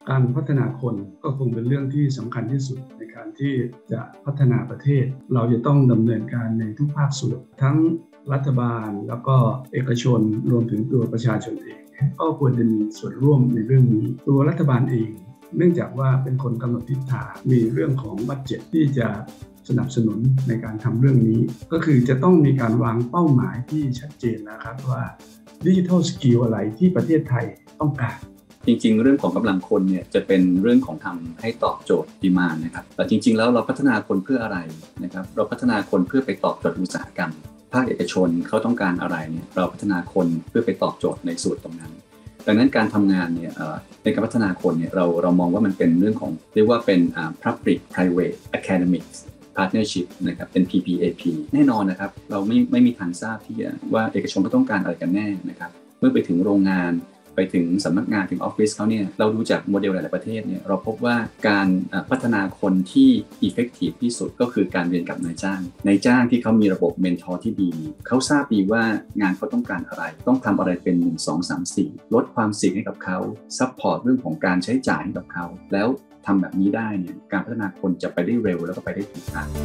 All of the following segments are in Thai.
การพัฒนาคนก็คงเป็นเรื่องที่สำคัญที่สุดในการที่จะพัฒนาประเทศเราจะต้องดำเนินการในทุกภาคส่วนทั้งรัฐบาลแล้วก็เอกชนรวมถึงตัวประชาชนเองก็ควรจะมีส่วนร่วมในเรื่องนี้ตัวรัฐบาลเองเนื่องจากว่าเป็นคนกำหนดทิศทางมีเรื่องของบัดเจ็ตที่จะสนับสนุนในการทำเรื่องนี้ก็คือจะต้องมีการวางเป้าหมายที่ชัดเจนนะครับว่าดิจิทัลสกิลอะไรที่ประเทศไทยต้องการจริงๆเรื่องของกำลังคนเนี่ยจะเป็นเรื่องของทำให้ตอบโจทย์ดีมานด์นะครับแต่จริงๆแล้วเราพัฒนาคนเพื่ออะไรนะครับเราพัฒนาคนเพื่อไปตอบโจทย์อุตสาหกรรมภาคเอกชนเขาต้องการอะไรเนี่ยเราพัฒนาคนเพื่อไปตอบโจทย์ในส่วนตรงนั้นดังนั้นการทำงานเนี่ยในการพัฒนาคนเนี่ยเรามองว่ามันเป็นเรื่องของเรียกว่าเป็นpublic private academics partnership นะครับเป็น PPAP แน่นอนนะครับเราไม่มีทางทราบที่ว่าเอกชนเขาต้องการอะไรกันแน่นะครับเมื่อไปถึงโรงงานไปถึงสำนักงานถึงออฟฟิศเขาเนี่ยเราดูจากโมเดลหลายๆประเทศเนี่ยเราพบว่าการพัฒนาคนที่ effective ที่สุดก็คือการเรียนกับนายจ้างที่เขามีระบบเมนทอร์ที่ดีเขาทราบดีว่างานเขาต้องการอะไรต้องทำอะไรเป็น1 2 3 4ลดความเสี่ยงให้กับเขาซัพพอร์ตเรื่องของการใช้จ่ายให้กับเขาแล้วทำแบบนี้ได้เนี่ยการพัฒนาคนจะไปได้เร็วแล้วก็ไปได้ถูกทาง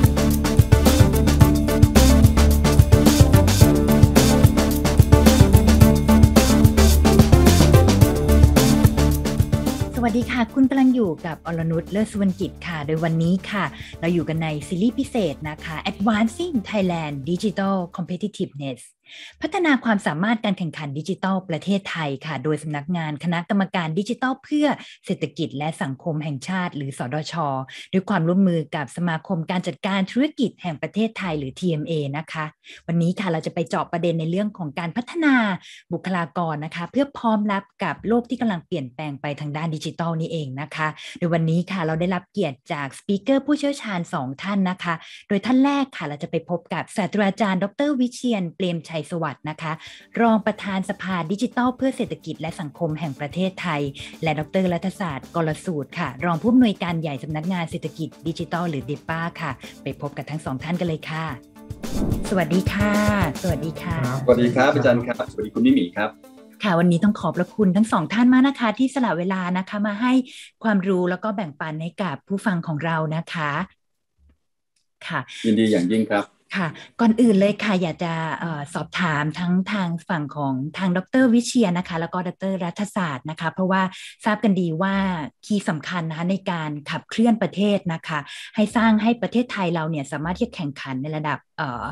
สวัสดีค่ะคุณกำลังอยู่กับอรนุช เลิศสุวรรณกิจค่ะโดยวันนี้ค่ะเราอยู่กันในซีรีส์พิเศษนะคะ Advancing Thailand Digital Competitiveness พัฒนาความสามารถการแข่งขันดิจิทัลประเทศไทยค่ะโดยสำนักงานคณะกรรมการดิจิทัลเพื่อเศรษฐกิจและสังคมแห่งชาติหรือสดช.ด้วยความร่วมมือกับสมาคมการจัดการธุรกิจแห่งประเทศไทยหรือ TMA นะคะวันนี้ค่ะเราจะไปเจาะประเด็นในเรื่องของการพัฒนาบุคลากรนะคะเพื่อพร้อมรับกับโลกที่กำลังเปลี่ยนแปลงไปทางด้านดิจิทัลนี่เองนะคะโดยวันนี้ค่ะเราได้รับเกียรติจากสปีกเกอร์ผู้เชี่ยวชาญ2ท่านนะคะโดยท่านแรกค่ะเราจะไปพบกับศาสตราจารย์ดร.วิเชียร เปรมชัยสวัสดิ์นะคะรองประธานสภาดิจิทัลเพื่อเศรษฐกิจและสังคมแห่งประเทศไทยและดร.รัฐศาสตร์กลสูตรค่ะรองผู้อำนวยการใหญ่สำนักงานเศรษฐกิจดิจิทัลหรือ DEPA ค่ะไปพบกับทั้ง2ท่านกันเลยค่ะสวัสดีค่ะสวัสดีค่ะสวัสดีครับอาจารย์ครับสวัสดีคุณนิมิครับค่ะวันนี้ต้องขอบพระคุณทั้ง2ท่านมากนะคะที่สละเวลานะคะมาให้ความรู้แล้วก็แบ่งปันให้กับผู้ฟังของเรานะคะค่ะยินดีอย่างยิ่งครับค่ะก่อนอื่นเลยค่ะอยากจะสอบถามทั้งทางฝั่งของทางดร.วิเชียรนะคะแล้วก็ดร.รัฐศาสตร์นะคะเพราะว่าทราบกันดีว่าคีย์สำคัญนะคะในการขับเคลื่อนประเทศนะคะให้สร้างให้ประเทศไทยเราเนี่ยสามารถที่จะแข่งขันในระดับ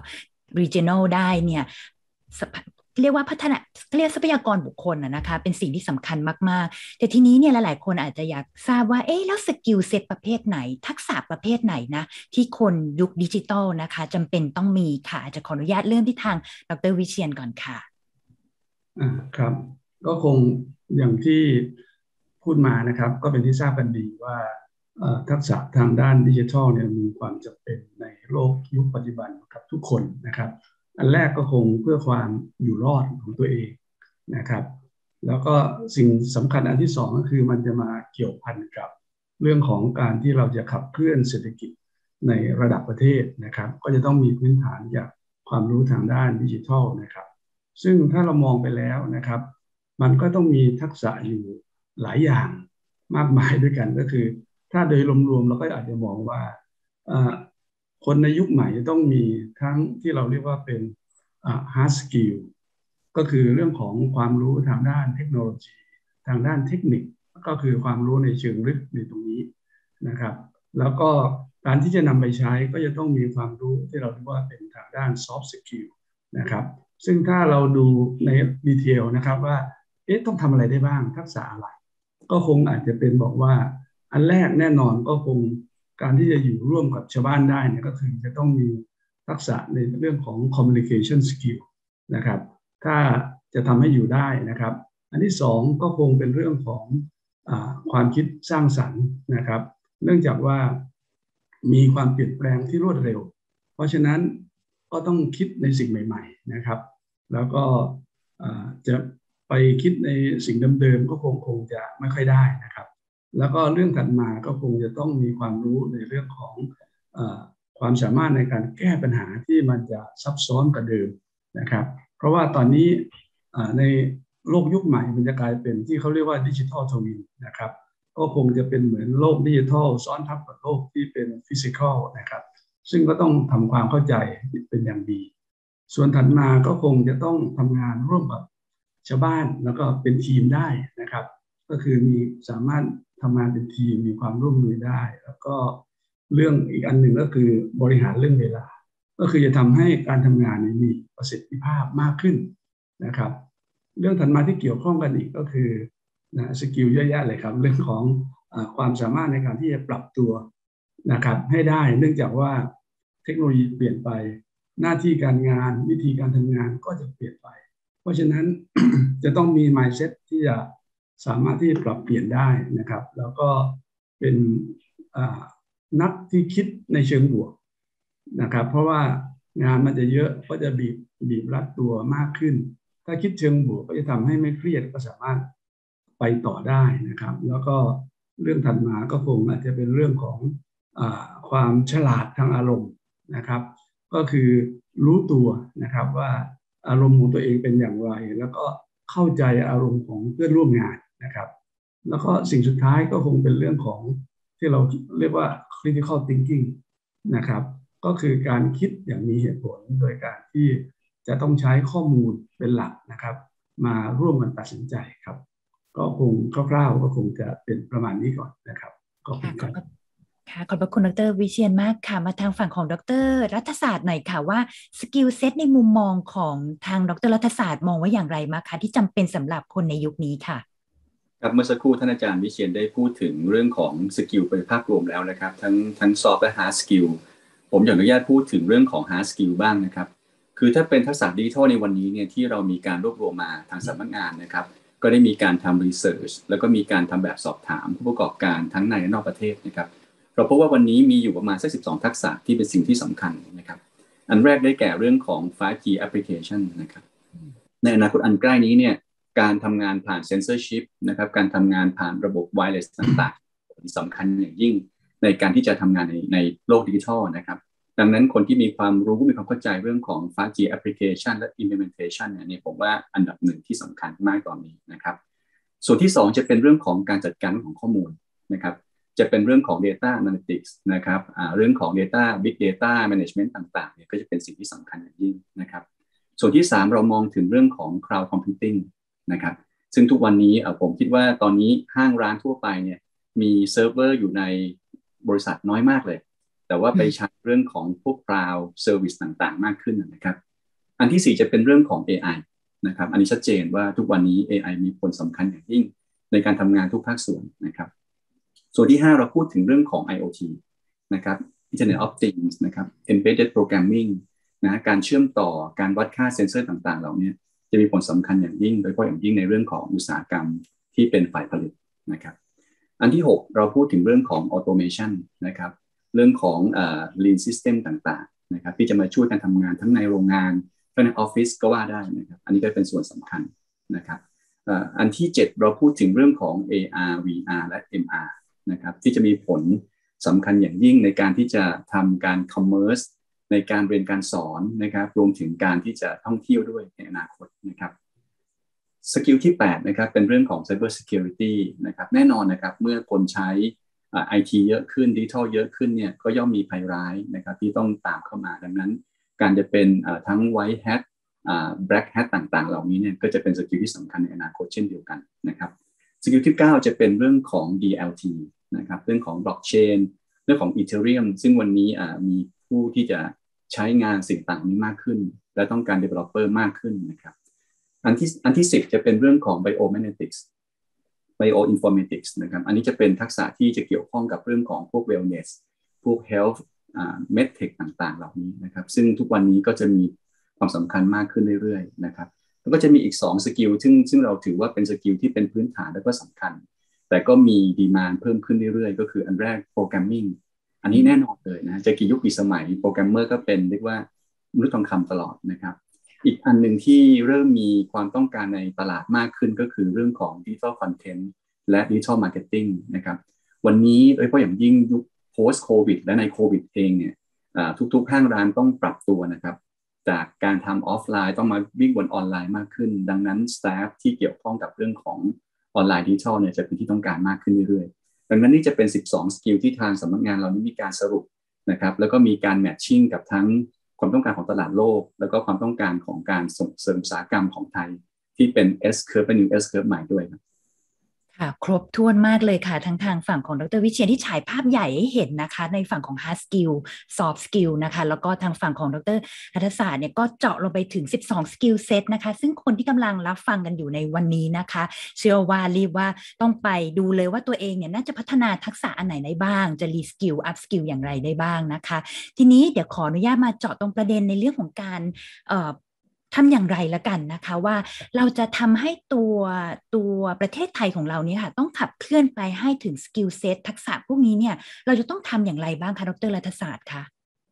regional ได้เนี่ยเรียกว่าพัฒนาเรียกทรัพยากรบุคคลนะคะเป็นสิ่งที่สำคัญมากๆแต่ทีนี้เนี่ยหลายๆคนอาจจะอยากทราบว่าแล้วสกิลเซ็ตประเภทไหนทักษะประเภทไหนนะที่คนยุคดิจิทัลนะคะจำเป็นต้องมีค่ะจะขออนุญาตเริ่มที่ทางดร.วิเชียรก่อนค่ะครับก็คงอย่างที่พูดมานะครับก็เป็นที่ทราบกันดีว่าทักษะทางด้านดิจิทัลเนี่ยมีความจำเป็นในโลกยุคปัจจุบันกับทุกคนนะครับอันแรกก็คงเพื่อความอยู่รอดของตัวเองนะครับแล้วก็สิ่งสำคัญอันที่2ก็คือมันจะมาเกี่ยวพันกับเรื่องของการที่เราจะขับเคลื่อนเศรษฐกิจในระดับประเทศนะครับก็จะต้องมีพื้นฐานจากความรู้ทางด้านดิจิทัลนะครับซึ่งถ้าเรามองไปแล้วนะครับมันก็ต้องมีทักษะอยู่หลายอย่างมากมายด้วยกันก็คือถ้าโดยรวมๆเราก็อาจจะมองว่าคนในยุคใหม่ต้องมีทั้งที่เราเรียกว่าเป็นhard skill ก็คือเรื่องของความรู้ทางด้านเทคโนโลยีทางด้านเทคนิคก็คือความรู้ในเชิงลึกในตรงนี้นะครับแล้วก็การที่จะนำไปใช้ก็จะต้องมีความรู้ที่เราเรียกว่าเป็นทางด้าน soft skill นะครับซึ่งถ้าเราดูในดีเทลนะครับว่าต้องทำอะไรได้บ้างทักษะอะไรก็คงอาจจะเป็นบอกว่าอันแรกแน่นอนก็คงการที่จะอยู่ร่วมกับชาวบ้านได้เนี่ยก็คือจะต้องมีทักษะในเรื่องของ communication skill นะครับถ้าจะทำให้อยู่ได้นะครับอันที่2ก็คงเป็นเรื่องของความคิดสร้างสรรค์นะครับเนื่องจากว่ามีความเปลี่ยนแปลงที่รวดเร็วเพราะฉะนั้นก็ต้องคิดในสิ่งใหม่ๆนะครับแล้วก็จะไปคิดในสิ่งเดิมๆก็คงจะไม่ค่อยได้นะครับแล้วก็เรื่องถัดมาก็คงจะต้องมีความรู้ในเรื่องของความสามารถในการแก้ปัญหาที่มันจะซับซ้อนกว่าเดิมนะครับเพราะว่าตอนนี้ในโลกยุคใหม่มันจะกลายเป็นที่เขาเรียกว่าดิจิทัลทวินนะครับก็คงจะเป็นเหมือนโลกดิจิทัลซ้อนทับกับโลกที่เป็นฟิสิกอลนะครับซึ่งก็ต้องทำความเข้าใจเป็นอย่างดีส่วนถัดมาก็คงจะต้องทำงานร่วมกับชาวบ้านแล้วก็เป็นทีมได้นะครับก็คือสามารถทำงานเป็นทีมมีความร่วมมือได้แล้วก็เรื่องอีกอันหนึ่งก็คือบริหารเรื่องเวลาก็คือจะทำให้การทำงานมีประสิทธิภาพมากขึ้นนะครับเรื่องถัดมาที่เกี่ยวข้องกันอีกก็คือสกิลเยอะแยะเลยครับเรื่องของความสามารถในการที่จะปรับตัวนะครับให้ได้เนื่องจากว่าเทคโนโลยีเปลี่ยนไปหน้าที่การงานวิธีการทำงานก็จะเปลี่ยนไปเพราะฉะนั้น จะต้องมี mindset ที่จะสามารถที่จะปรับเปลี่ยนได้นะครับแล้วก็เป็นนักที่คิดในเชิงบวกนะครับเพราะว่างานมันจะเยอะก็จะบีบรัดตัวมากขึ้นถ้าคิดเชิงบวกก็จะทำให้ไม่เครียดก็สามารถไปต่อได้นะครับแล้วก็เรื่องถัดมาก็คงอาจจะเป็นเรื่องของความฉลาดทางอารมณ์นะครับก็คือรู้ตัวนะครับว่าอารมณ์ของตัวเองเป็นอย่างไรแล้วก็เข้าใจอารมณ์ของเพื่อนร่วมงานนะครับแล้วก็สิ่งสุดท้ายก็คงเป็นเรื่องของที่เราเรียกว่า critical thinking นะครับก็คือการคิดอย่างมีเหตุผลโดยการที่จะต้องใช้ข้อมูลเป็นหลักนะครับมาร่วมกันตัดสินใจครับก็คงคร่าวๆก็คงจะเป็นประมาณนี้ก่อนนะครับขอบคุณครับค่ะขอบพระคุณดร.วิเชียรมากค่ะมาทางฝั่งของดร.รัฐศาสตร์หน่อยค่ะว่าสกิลเซ็ตในมุมมองของทางดร.รัฐศาสตร์มองว่าอย่างไรมาคะที่จำเป็นสำหรับคนในยุคนี้ค่ะครับเมื่อสักครู่ท่านอาจารย์วิเชียรได้พูดถึงเรื่องของสกิลเป็นภาพรวมแล้วนะครับทั้งซอฟต์และฮาร์ดสกิลผมอยากอนุญาตพูดถึงเรื่องของฮาร์ดสกิลบ้างนะครับคือถ้าเป็นทักษะดิจิทัลในวันนี้เนี่ยที่เรามีการรวบรวมมาทางสำนักงานนะครับก็ได้มีการทำรีเสิร์ชแล้วก็มีการทำแบบสอบถามผู้ประกอบการทั้งในและนอกประเทศนะครับเราพบว่าวันนี้มีอยู่ประมาณสัก12ทักษะที่เป็นสิ่งที่สำคัญนะครับอันแรกได้แก่เรื่องของ 5G application นะครับในอนาคตอันใกล้นี้เนี่ยการทำงานผ่านเซนเซอร์ชิปนะครับการทำงานผ่านระบบไวเลสต่างๆสำคัญอย่างยิ่งในการที่จะทำงานในโลกดิจิทัลนะครับดังนั้นคนที่มีความรู้มีความเข้าใจเรื่องของ 5G application และ implementation เนี่ยผมว่าอันดับหนึ่งที่สำคัญมากตอนนี้นะครับส่วนที่2จะเป็นเรื่องของการจัดการของข้อมูลนะครับจะเป็นเรื่องของ data analytics นะครับเรื่องของ data big data management ต่างๆเนี่ยก็จะเป็นสิ่งที่สำคัญอย่างยิ่งนะครับส่วนที่3เรามองถึงเรื่องของ cloud computing นะครับซึ่งทุกวันนี้ผมคิดว่าตอนนี้ห้างร้านทั่วไปเนี่ยมีเซิร์ฟเวอร์อยู่ในบริษัทน้อยมากเลยแต่ว่าไปใช้เรื่องของพวก cloud service ต่างๆมากขึ้นนะครับอันที่4จะเป็นเรื่องของ AI นะครับอันนี้ชัดเจนว่าทุกวันนี้ AI มีผลสำคัญอย่างยิ่งในการทำงานทุกภาคส่วนนะครับส่วนที่5เราพูดถึงเรื่องของ IoT นะครับ Internet of Things นะครับ Embedded Programming นะการเชื่อมต่อการวัดค่าเซ็นเซอร์ต่างๆเหล่านี้จะมีผลสำคัญอย่างยิ่งโดยเฉพาะอย่างยิ่งในเรื่องของอุตสาหกรรมที่เป็นฝ่ายผลิตนะครับอันที่6เราพูดถึงเรื่องของ Automation นะครับเรื่องของLean System ต่างๆนะครับที่จะมาช่วยการทำงานทั้งในโรงงานทั้งในออฟฟิศก็ว่าได้นะครับอันนี้ก็เป็นส่วนสำคัญนะครับอันที่7เราพูดถึงเรื่องของ AR VR และ MR นะครับที่จะมีผลสำคัญอย่างยิ่งในการที่จะทำการ Commerce ในการเรียนการสอนนะครับรวมถึงการที่จะท่องเที่ยวด้วยในอนาคตนะครับสกิลที่8นะครับเป็นเรื่องของ Cyber Security นะครับแน่นอนนะครับเมื่อคนใช้IT เยอะขึ้น Digital เยอะขึ้นเนี่ยก็ย่อมมีภัยร้ายนะครับที่ต้องตามเข้ามาดังนั้นการจะเป็นทั้ง White Hat Black Hat ต่างๆเหล่านี้เนี่ยก็จะเป็นสกิลที่สำคัญในอนาคตเช่นเดียวกันนะครับสกิลที่9จะเป็นเรื่องของ DLT นะครับเรื่องของ Blockchain เรื่องของ Ethereum ซึ่งวันนี้มีผู้ที่จะใช้งานสิ่งต่างนี้มากขึ้นและต้องการ developer มากขึ้นนะครับอันที่10จะเป็นเรื่องของ Biomagnetics Bioinformatics นะครับอันนี้จะเป็นทักษะที่จะเกี่ยวข้องกับเรื่องของพวก Wellness พวก Health Medtech ต่างๆเหล่านี้นะครับซึ่งทุกวันนี้ก็จะมีความสำคัญมากขึ้นเรื่อยๆนะครับแล้วก็จะมีอีก2สกิลซึ่งเราถือว่าเป็นสกิลที่เป็นพื้นฐานและก็สำคัญแต่ก็มีดีมานด์เพิ่มขึ้นเรื่อยๆก็คืออันแรก Programming อันนี้แน่นอนเลยนะจะกี่ยุคกี่สมัยโปรแกรมเมอร์ก็เป็นเรียกว่ามนุษย์ทองคำตลอดนะครับอีกอันหนึ่งที่เริ่มมีความต้องการในตลาดมากขึ้นก็คือเรื่องของ Digital Content และ Digital Marketing นะครับวันนี้โดยเฉพาะอย่างยิ่งยุค post COVID และในโควิดเองเนี่ยทุกๆห้างร้านต้องปรับตัวนะครับจากการทำออฟไลน์ต้องมาวิ่งบนออนไลน์มากขึ้นดังนั้น staff ที่เกี่ยวข้องกับเรื่องของออนไลน์ดิจิทัลเนี่ยจะเป็นที่ต้องการมากขึ้นเรื่อยดังนั้นนี่จะเป็น12สกิลที่ทางสำนักงานเรานี้มีการสรุปนะครับแล้วก็มีการแมทชิ่งกับทั้งความต้องการของตลาดโลกแล้วก็ความต้องการของการส่งเสริมอุตสาหกรรมของไทยที่เป็น S curve เป็น New S curve ใหม่ด้วยครับค่ะครบถ้วนมากเลยค่ะทั้งทางฝั่งของดร.วิเชียรที่ฉายภาพใหญ่ให้เห็นนะคะในฝั่งของ hard skill soft skill นะคะแล้วก็ทางฝั่งของดร.รัฐศาสตร์เนี่ยก็เจาะลงไปถึง12 skill set นะคะซึ่งคนที่กำลังรับฟังกันอยู่ในวันนี้นะคะเชื่อว่ารีบว่าต้องไปดูเลยว่าตัวเองเนี่ยน่าจะพัฒนาทักษะอันไหนได้บ้างจะ re skill up skill อย่างไรได้บ้างนะคะทีนี้เดี๋ยวขออนุญาตมาเจาะตรงประเด็นในเรื่องของการทำอย่างไรละกันนะคะว่าเราจะทำให้ตัวประเทศไทยของเราเนี่ยค่ะต้องขับเคลื่อนไปให้ถึงสกิลเซ็ตทักษะพวกนี้เนี่ยเราจะต้องทำอย่างไรบ้างคะดร.รัฐศาสตร์คะ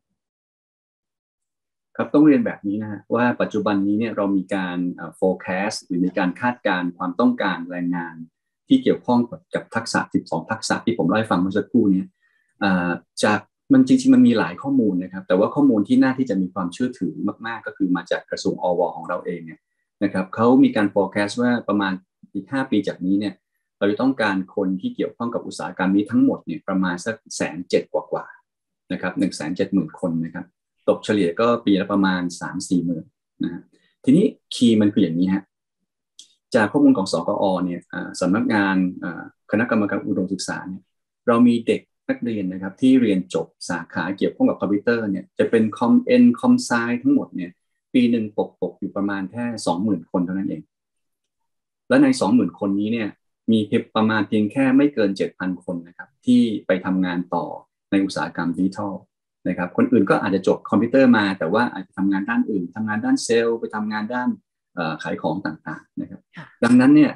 ครับต้องเรียนแบบนี้นะฮะว่าปัจจุบันนี้เนี่ยเรามีการ forecast หรือมีการคาดการณ์ความต้องการแรงงานที่เกี่ยวข้องกับทักษะ12ทักษะที่ผมเล่าให้ฟังเมื่อสักครู่นี้จากมันจริงๆมันมีหลายข้อมูลนะครับแต่ว่าข้อมูลที่น่าที่จะมีความเชื่อถือมากๆก็คือมาจากกระทรวงอวของเราเองเนี่ยนะครับเขามีการ forecast ว่าประมาณอีก5 ปีจากนี้เนี่ยเราจะต้องการคนที่เกี่ยวข้องกับอุตสาหกรรมนี้ทั้งหมดเนี่ยประมาณสัก170,000กว่านะครับ170,000 คนนะครับตกเฉลี่ยก็ปีละประมาณ 3-4 หมื่นนะฮะทีนี้คีย์มันคืออย่างนี้ฮะจากข้อมูลของสกอ.เนี่ยสำนักงานคณะกรรมการอุดมศึกษาเนี่ยเรามีเด็กนักเรียนนะครับที่เรียนจบสาขาเกี่ยวข้องกับคอมพิวเตอร์เนี่ยจะเป็นคอมเอ็นคอมไซทั้งหมดเนี่ยปีหนึ่งตกอยู่ประมาณแค่ 20,000 คนเท่านั้นเองและใน 20,000 คนนี้เนี่ยมีประมาณเพียงแค่ไม่เกิน 7,000 คนนะครับที่ไปทำงานต่อในอุตสาหกรรมดิจิทัลนะครับคนอื่นก็อาจจะจบคอมพิวเตอร์มาแต่ว่าอาจจะทำงานด้านอื่นทำงานด้านเซลล์ไปทำงานด้านขายของต่างๆนะครับดังนั้นเนี่ย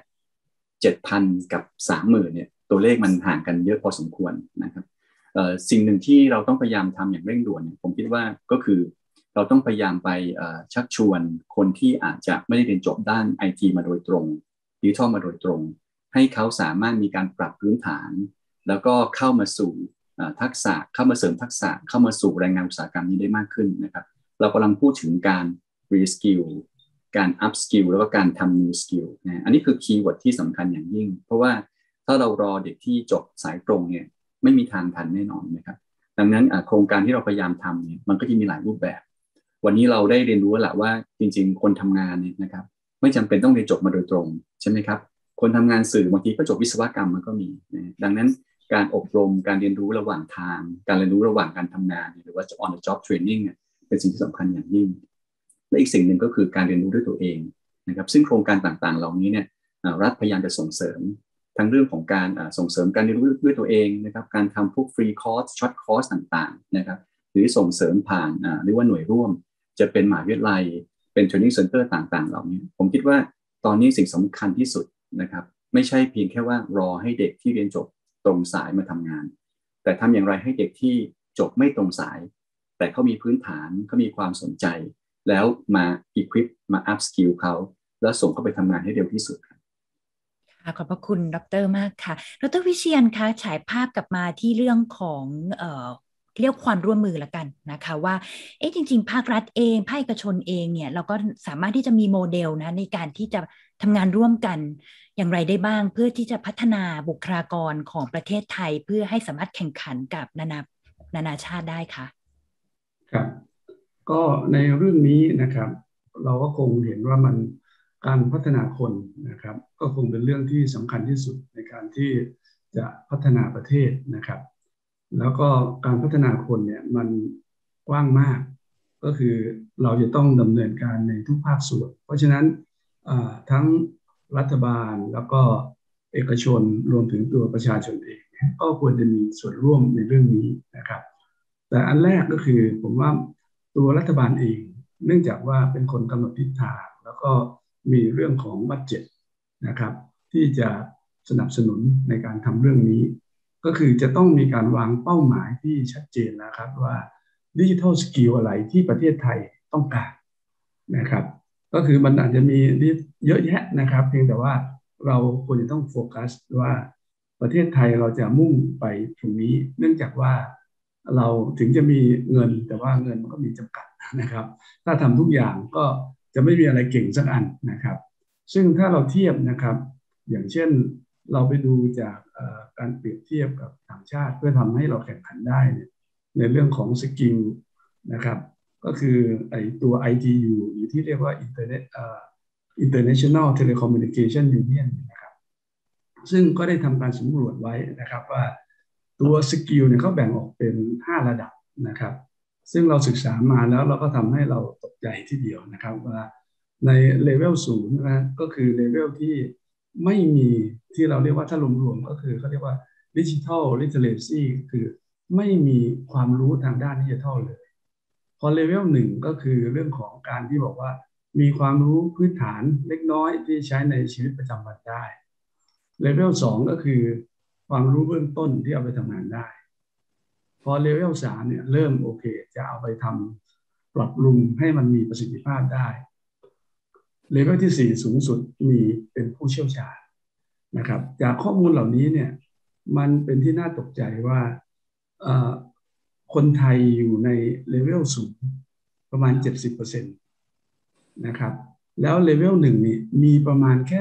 7,000 กับ 30,000 เนี่ยตัวเลขมันห่างกันเยอะพอสมควรนะครับสิ่งหนึ่งที่เราต้องพยายามทำอย่างเร่งด่วนผมคิดว่าก็คือเราต้องพยายามไปชักชวนคนที่อาจจะไม่ได้เรียนจบด้าน IT มาโดยตรงดิจิทัลมาโดยตรงให้เขาสามารถมีการปรับพื้นฐานแล้วก็เข้ามาสู่ทักษะเข้ามาเสริมทักษะเข้ามาสู่แรงงานอุตสาหกรรมนี้ได้มากขึ้นนะครับเรากำลังพูดถึงการ reskill การ up skill แล้วก็การทำ new skill นะอันนี้คือคีย์เวิร์ดที่สำคัญอย่างยิ่งเพราะว่าถ้าเรารอเด็กที่จบสายตรงเนี่ยไม่มีทางทันแน่นอนนะครับดังนั้นโครงการที่เราพยายามทำเนี่ยมันก็จะมีหลายรูปแบบวันนี้เราได้เรียนรู้แล้วว่าจริงๆคนทำงานเนี่ยนะครับไม่จำเป็นต้องเรียนจบมาโดยตรงใช่ไหมครับคนทำงานสื่อบางทีก็จบวิศวกรรมมันก็มีนะดังนั้นการอบรมการเรียนรู้ระหว่างทางการเรียนรู้ระหว่างการทำงานหรือว่า on the job training เนี่ยเป็นสิ่งที่สำคัญอย่างยิ่งและอีกสิ่งหนึ่งก็คือการเรียนรู้ด้วยตัวเองนะครับซึ่งโครงการต่างๆเหล่านี้เนี่ยรัฐพยายามจะส่งเสริมทั้งเรื่องของการส่งเสริมการเรียนรู้ด้วยตัวเองนะครับการทำพวกฟรีคอร์สช็อตคอร์สต่างๆนะครับหรือส่งเสริมผ่านเรียกว่าหน่วยร่วมจะเป็นมหาวิทยาลัยเป็นเทรนนิ่งเซ็นเตอร์ต่างๆเหล่านี้ผมคิดว่าตอนนี้สิ่งสำคัญที่สุดนะครับไม่ใช่เพียงแค่ว่ารอให้เด็กที่เรียนจบตรงสายมาทำงานแต่ทำอย่างไรให้เด็กที่จบไม่ตรงสายแต่เขามีพื้นฐานเขามีความสนใจแล้วมา equip มา up skill เขาแล้วส่งเขาไปทำงานให้เร็วที่สุดขอบพระคุณดร.มากค่ะดร.วิเชียรคะฉายภาพกลับมาที่เรื่องของเรียกความร่วมมือละกันนะคะว่าจริงๆภาครัฐเองภาคเอกชนเองเนี่ยเราก็สามารถที่จะมีโมเดลนะในการที่จะทำงานร่วมกันอย่างไรได้บ้างเพื่อที่จะพัฒนาบุคลากรของประเทศไทยเพื่อให้สามารถแข่งขันกับนานาชาติได้ค่ะครับก็ในเรื่องนี้นะครับเราก็คงเห็นว่ามันการพัฒนาคนนะครับก็คงเป็นเรื่องที่สำคัญที่สุดในการที่จะพัฒนาประเทศนะครับแล้วก็การพัฒนาคนเนี่ยมันกว้างมากก็คือเราจะต้องดำเนินการในทุกภาคส่วนเพราะฉะนั้นทั้งรัฐบาลแล้วก็เอกชนรวมถึงตัวประชาชนเองก็ควรจะมีส่วนร่วมในเรื่องนี้นะครับแต่อันแรกก็คือผมว่าตัวรัฐบาลเองเนื่องจากว่าเป็นคนกำหนดทิศทางแล้วก็มีเรื่องของบัดเจ็ตนะครับที่จะสนับสนุนในการทำเรื่องนี้ก็คือจะต้องมีการวางเป้าหมายที่ชัดเจนนะครับว่าดิจิทัลสกิลอะไรที่ประเทศไทยต้องการนะครับก็คือมันอาจจะมีเยอะแยะนะครับเพียงแต่ว่าเราควรจะต้องโฟกัสว่าประเทศไทยเราจะมุ่งไปตรงนี้เนื่องจากว่าเราถึงจะมีเงินแต่ว่าเงินมันก็มีจำกัดนะครับถ้าทำทุกอย่างก็จะไม่มีอะไรเก่งสักอันนะครับซึ่งถ้าเราเทียบนะครับอย่างเช่นเราไปดูจากการเปรียบเทียบกับต่างชาติเพื่อทำให้เราแข่งขันได้เนี่ยในเรื่องของสกิลนะครับก็คือไอตัว ITU หรือที่เรียกว่า International Telecommunication Union นะครับซึ่งก็ได้ทำการสำรวจไว้นะครับว่าตัวสกิลเนี่ยเขาแบ่งออกเป็น5ระดับนะครับซึ่งเราศึกษามาแล้วเราก็ทำให้เราตกใจทีเดียวนะครับว่าในเลเวล0นะก็คือเลเวลที่ไม่มีที่เราเรียกว่าถ้ารวมๆก็คือเขาเรียกว่า Digital Literacy คือไม่มีความรู้ทางด้านดิจิทัลเลยพอเลเวล1ก็คือเรื่องของการที่บอกว่ามีความรู้พื้นฐานเล็กน้อยที่ใช้ในชีวิตประจำวันได้เลเวล2ก็คือความรู้เบื้องต้นที่เอาไปทำงานได้พอเลเวล3เนี่ยเริ่มโอเคจะเอาไปทำปรับปรุงให้มันมีประสิทธิภาพได้เลเวลที่4สูงสุดมีเป็นผู้เชี่ยวชาญนะครับจากข้อมูลเหล่านี้เนี่ยมันเป็นที่น่าตกใจว่าคนไทยอยู่ในเลเวลสูงประมาณ 70% นะครับแล้วเลเวล1นี่มีประมาณแค่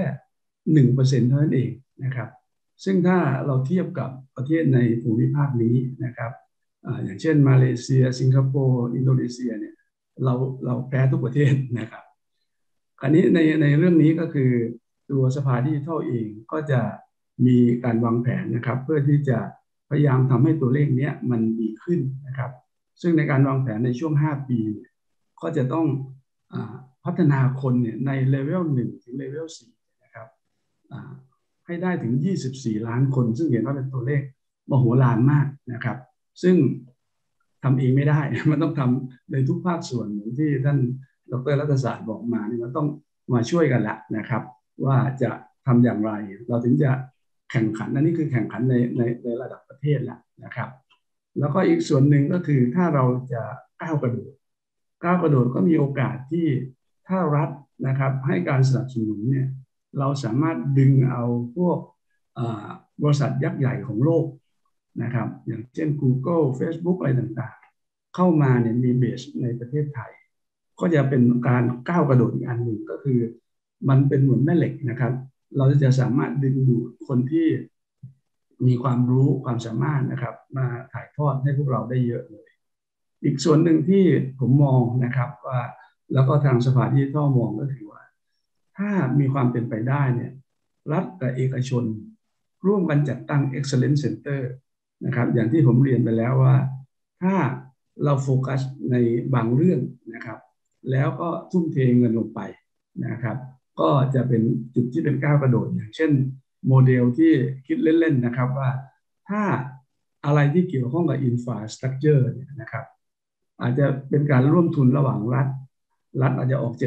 1% เท่านั้นเองนะครับซึ่งถ้าเราเทียบกับประเทศในภูมิภาคนี้นะครับอย่างเช่นมาเลเซียสิงคโปร์อินโดนีเซียเนี่ยเราแพ้ทุกประเทศนะครับคราวนี้ในเรื่องนี้ก็คือตัวสภาดิจิทัลเองก็จะมีการวางแผนนะครับเพื่อที่จะพยายามทำให้ตัวเลขนี้มันดีขึ้นนะครับซึ่งในการวางแผนในช่วง5 ปีก็จะต้องพัฒนาคนเนี่ยในเลเวล1ถึงเลเวล4นะครับให้ได้ถึง24 ล้านคนซึ่งเห็นว่าเป็นตัวเลขมโหฬารมากนะครับซึ่งทำเองไม่ได้มันต้องทำในทุกภาคส่วนเหมือนที่ท่านดร.รัฐศาสตร์บอกมาเนี่ยมันต้องมาช่วยกันละนะครับว่าจะทำอย่างไรเราถึงจะแข่งขันอันนี้คือแข่งขันในระดับประเทศแหละนะครับแล้วก็อีกส่วนหนึ่งก็คือถ้าเราจะก้าวกระโดดก็มีโอกาสที่ถ้ารัฐนะครับให้การสนับสนุนเนี่ยเราสามารถดึงเอาพวกบริษัทยักษ์ใหญ่ของโลกนะครับอย่างเช่น Google Facebook อะไรต่างๆเข้ามาเนี่ยมีเบสในประเทศไทยก็จะเป็นการก้าวกระโดดอีกอันหนึ่งก็คือมันเป็นเหมือนแม่เหล็กนะครับเราจะสามารถดึงดูดคนที่มีความรู้ความสามารถนะครับมาถ่ายทอดให้พวกเราได้เยอะเลยอีกส่วนหนึ่งที่ผมมองนะครับว่าแล้วก็ทางสภาดิจิทัลมองก็คือว่าถ้ามีความเป็นไปได้เนี่ยรัฐกับเอกชนร่วมกันจัดตั้ง Excellence Center นะครับอย่างที่ผมเรียนไปแล้วว่าถ้าเราโฟกัสในบางเรื่องนะครับแล้วก็ทุ่มเทเงินลงไปนะครับก็จะเป็นจุดที่เป็นก้าวกระโดดอย่างเช่นโมเดลที่คิดเล่นๆนะครับว่าถ้าอะไรที่เกี่ยวข้องกับ infrastructure เนี่ยนะครับอาจจะเป็นการร่วมทุนระหว่างรัฐอาจจะออก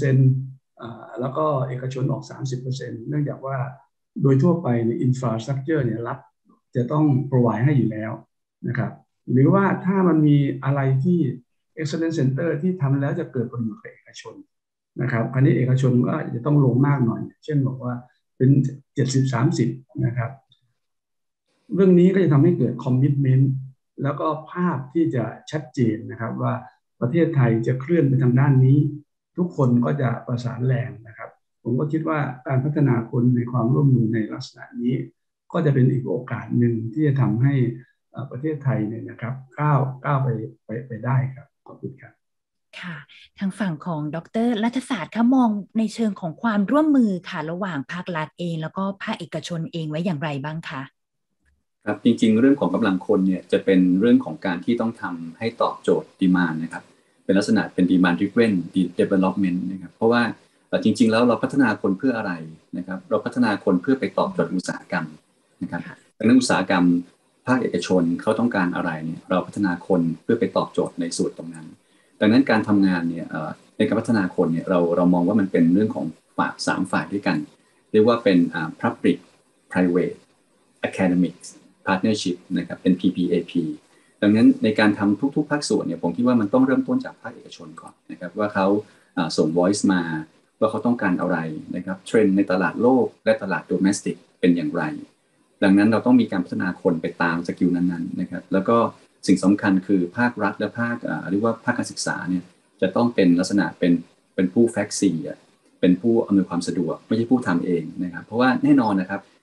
70%แล้วก็เอกชนออก 30% เนื่องจากว่าโดยทั่วไปใน infrastructure เนี่ยรัฐจะต้อง provide ให้อยู่แล้วนะครับหรือว่าถ้ามันมีอะไรที่ Excellence Center ที่ทำแล้วจะเกิดประโยชน์กับเอกชนนะครับคราวนี้เอกชนก็จะต้องลงมากหน่อยเช่นบอกว่าเป็น 70-30 นะครับเรื่องนี้ก็จะทำให้เกิด commitment แล้วก็ภาพที่จะชัดเจนนะครับว่าประเทศไทยจะเคลื่อนไปทางด้านนี้ทุกคนก็จะประสานแรงนะครับผมก็คิดว่าการพัฒนาคนในความร่วมมือในลักษณะนี้ก็จะเป็นอีกโอกาสหนึ่งที่จะทำให้ประเทศไทยเนี่ยนะครับก้าวไปได้ครับขอบคุณครับค่ะทางฝั่งของดร.รัฐศาสตร์คะมองในเชิงของความร่วมมือค่ะระหว่างภาครัฐเองแล้วก็ภาคเอกชนเองไว้อย่างไรบ้างคะครับจริงๆเรื่องของกำลังคนเนี่ยจะเป็นเรื่องของการที่ต้องทำให้ตอบโจทย์ดีมานด์นะครับเป็นลักษณะเป็น demand driven development นะครับเพราะว่าจริงๆแล้วเราพัฒนาคนเพื่ออะไรนะครับเราพัฒนาคนเพื่อไปตอบโจทย์อุตสาหกรรมนะครับดังนั้นอุตสาหกรรมภาคเอกชนเขาต้องการอะไรเนี่ยเราพัฒนาคนเพื่อไปตอบโจทย์ในส่วนตรงนั้นดังนั้นการทำงานเนี่ยในการพัฒนาคนเนี่ยเรามองว่ามันเป็นเรื่องของ3 ฝ่ายด้วยกันเรียกว่าเป็นpublic private academics partnership นะครับเป็น PPAP ดังนั้นในการทำทุกๆภาคส่วนเนี่ยผมคิดว่ามันต้องเริ่มต้นจากภาคเอกชนก่อนนะครับว่าเขาส่ง voice มาว่าเขาต้องการอะไรนะครับเทรนด์ในตลาดโลกและตลาด domestic เป็นอย่างไรดังนั้นเราต้องมีการพัฒนาคนไปตามสกิลนั้นๆนะครับแล้วก็สิ่งสำคัญคือภาครัฐและภาคเรียกว่าภาคการศึกษาเนี่ยจะต้องเป็นลักษณะเป็นผู้แฟกซีเป็นผู้อำนวยความสะดวกไม่ใช่ผู้ทำเองนะครับเพราะว่าแน่นอนนะครับ